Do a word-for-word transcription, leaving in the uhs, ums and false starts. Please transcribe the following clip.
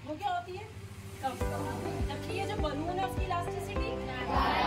वो क्या होती है? कम। जबकि ये जो बलून है उसकी इलास्टिसिटी